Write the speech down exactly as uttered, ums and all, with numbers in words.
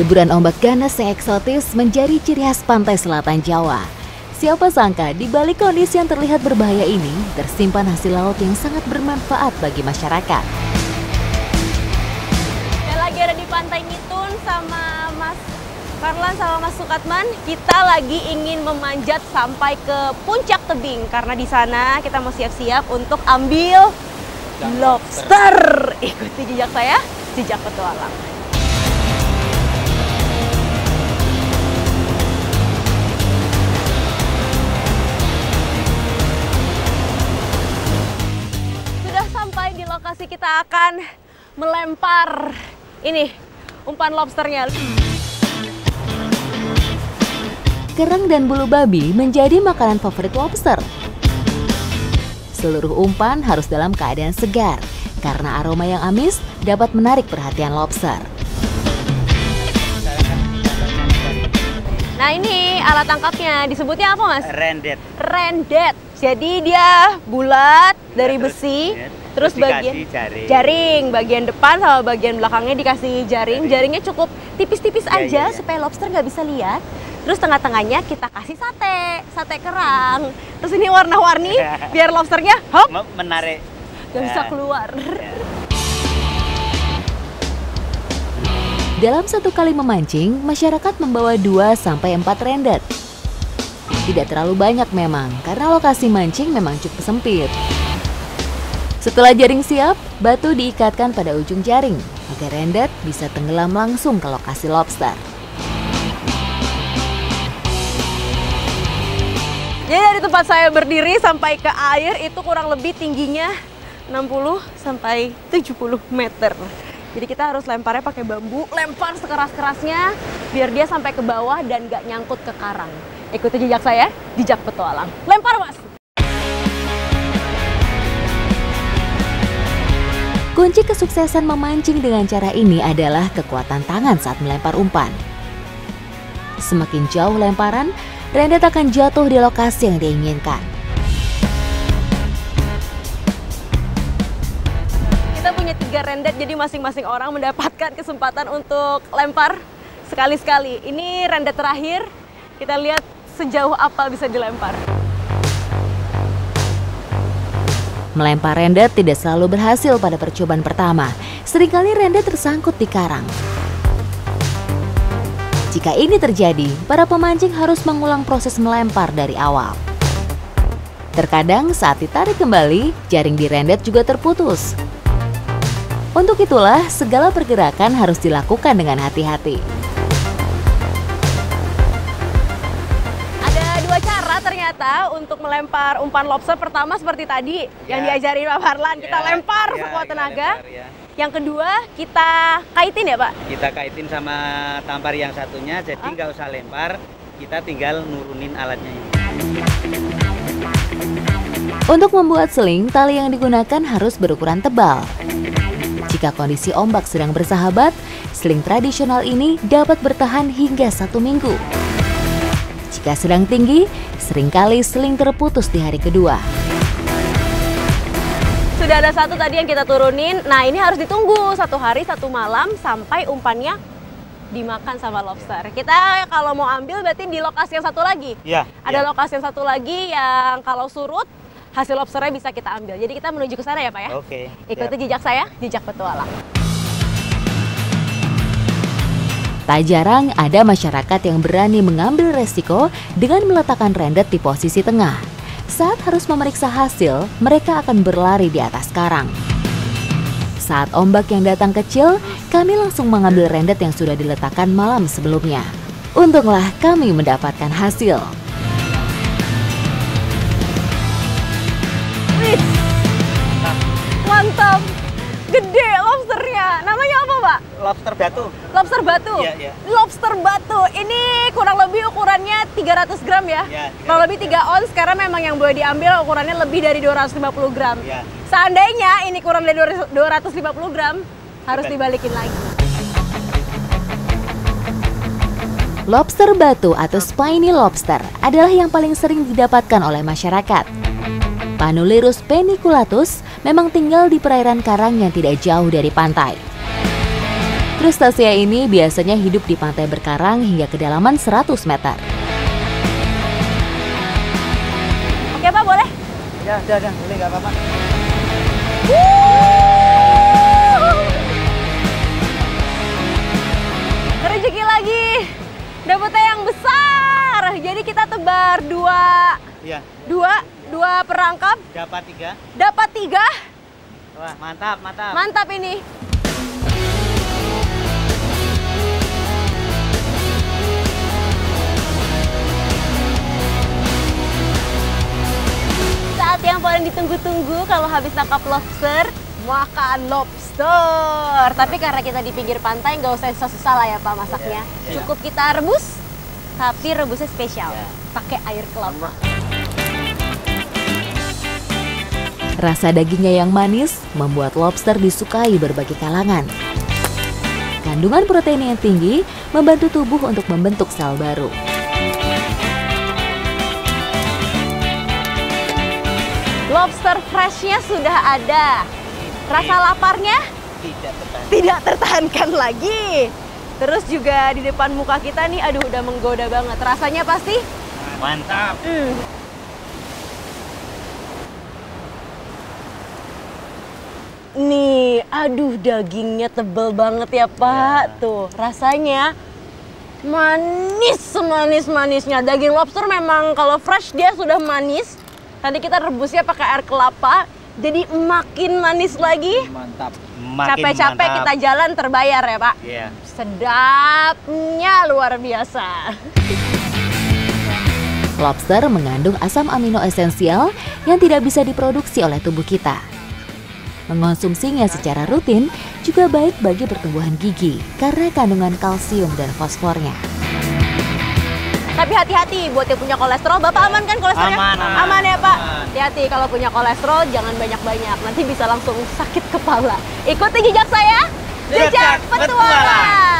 Deburan ombak ganas yang eksotis menjadi ciri khas pantai selatan Jawa. Siapa sangka di balik kondisi yang terlihat berbahaya ini tersimpan hasil laut yang sangat bermanfaat bagi masyarakat. Saya lagi ada di Pantai Nyitun sama Mas Farlan sama Mas Sukatman. Kita lagi ingin memanjat sampai ke puncak tebing karena di sana kita mau siap-siap untuk ambil lobster. Ikuti jejak saya, jejak petualang. Di lokasi kita akan melempar ini umpan lobsternya. Kerang dan bulu babi menjadi makanan favorit lobster. Seluruh umpan harus dalam keadaan segar karena aroma yang amis dapat menarik perhatian lobster. Nah, ini alat tangkapnya disebutnya apa, Mas? Rendet. Rendet. Jadi dia bulat dari besi. Terus, Terus bagian jaring. jaring, bagian depan sama bagian belakangnya dikasih jaring. Jaringnya cukup tipis-tipis ya, aja ya, ya. supaya lobster nggak bisa lihat. Terus tengah-tengahnya kita kasih sate, sate kerang. Terus ini warna-warni biar lobsternya hop menarik, nggak bisa keluar. Ya. Dalam satu kali memancing, masyarakat membawa dua sampai empat rendet. Tidak terlalu banyak memang, karena lokasi mancing memang cukup sempit. Setelah jaring siap, batu diikatkan pada ujung jaring agar rendet bisa tenggelam langsung ke lokasi lobster. Jadi dari tempat saya berdiri sampai ke air itu kurang lebih tingginya enam puluh sampai tujuh puluh meter. Jadi kita harus lemparnya pakai bambu, lempar sekeras-kerasnya biar dia sampai ke bawah dan gak nyangkut ke karang. Ikuti jejak saya, jejak petualang. Lempar, Mas! Kunci kesuksesan memancing dengan cara ini adalah kekuatan tangan saat melempar umpan. Semakin jauh lemparan, rendet akan jatuh di lokasi yang diinginkan. Kita punya tiga rendet, jadi masing-masing orang mendapatkan kesempatan untuk lempar sekali-sekali. Ini rendet terakhir, kita lihat sejauh apa bisa dilempar. Melempar rendet tidak selalu berhasil pada percobaan pertama. Seringkali rendet tersangkut di karang. Jika ini terjadi, para pemancing harus mengulang proses melempar dari awal. Terkadang saat ditarik kembali, jaring di rendet juga terputus. Untuk itulah, segala pergerakan harus dilakukan dengan hati-hati. Ternyata untuk melempar umpan lobster pertama seperti tadi ya, yang diajarin Pak Farlan, ya, kita lempar ya, sekuat tenaga. Lempar, ya. Yang kedua kita kaitin ya Pak? Kita kaitin sama tampar yang satunya, jadi nggak usah lempar, kita tinggal nurunin alatnya ini. Untuk membuat seling, tali yang digunakan harus berukuran tebal. Jika kondisi ombak sedang bersahabat, seling tradisional ini dapat bertahan hingga satu minggu. Jika sedang tinggi, seringkali seling terputus di hari kedua. Sudah ada satu tadi yang kita turunin. Nah, ini harus ditunggu satu hari satu malam sampai umpannya dimakan sama lobster. Kita kalau mau ambil berarti di lokasi yang satu lagi. Ya, ada ya. lokasi yang satu lagi yang kalau surut hasil lobsternya bisa kita ambil. Jadi kita menuju ke sana ya Pak ya. Oke. Ikuti siap. jejak saya, jejak petualang. Tak jarang ada masyarakat yang berani mengambil resiko dengan meletakkan rendet di posisi tengah. Saat harus memeriksa hasil, mereka akan berlari di atas karang. Saat ombak yang datang kecil, kami langsung mengambil rendet yang sudah diletakkan malam sebelumnya. Untunglah kami mendapatkan hasil. Wih, mantap! Gede lobsternya. Namanya apa, Pak? Lobster batu. Lobster batu? Iya, iya. Lobster batu. Ini kurang lebih ukurannya tiga ratus gram ya? Ya, kurang lebih tiga ons, karena memang yang boleh diambil ukurannya lebih dari dua ratus lima puluh gram. Ya. Seandainya ini kurang dari dua ratus lima puluh gram, harus dibalikin lagi. Lobster batu atau spiny lobster adalah yang paling sering didapatkan oleh masyarakat. Panulirus peniculatus memang tinggal di perairan karang yang tidak jauh dari pantai. Crustacea ini biasanya hidup di pantai berkarang hingga kedalaman seratus meter. Oke Pak, boleh? Ya, udah, udah, boleh nggak apa-apa. Rezeki lagi, dapetnya yang besar. Jadi kita tebar dua, Iya. dua, dua perangkap, Dapat tiga. dapat tiga. Wah, mantap, mantap. Mantap ini. Saat yang paling ditunggu-tunggu kalau habis tangkap lobster, makan lobster. Tapi karena kita di pinggir pantai, nggak usah susah-susah lah ya Pak masaknya. Iya, iya. Cukup kita rebus, tapi rebusnya spesial, Iya. pakai air kelapa. Rasa dagingnya yang manis membuat lobster disukai berbagai kalangan. Kandungan protein yang tinggi membantu tubuh untuk membentuk sel baru. Lobster freshnya sudah ada. Rasa laparnya Tidak tertahan. tidak tertahankan lagi. Terus juga di depan muka kita nih, aduh udah menggoda banget. Rasanya pasti Mantap. hmm. Nih, aduh dagingnya tebel banget ya Pak. Ya. Tuh, rasanya manis semanis-manisnya. Daging lobster memang kalau fresh dia sudah manis. Tadi kita rebusnya pakai air kelapa, jadi makin manis lagi. Mantap. Capek-capek kita jalan terbayar ya Pak. Iya. Sedapnya luar biasa. Lobster mengandung asam amino esensial yang tidak bisa diproduksi oleh tubuh kita. Mengonsumsinya secara rutin juga baik bagi pertumbuhan gigi karena kandungan kalsium dan fosfornya. Tapi hati-hati buat yang punya kolesterol. Bapak aman kan kolesterolnya? Aman, aman, aman ya Pak? aman. Hati-hati kalau punya kolesterol jangan banyak-banyak. Nanti bisa langsung sakit kepala. Ikuti jejak saya. Jejak Petualang.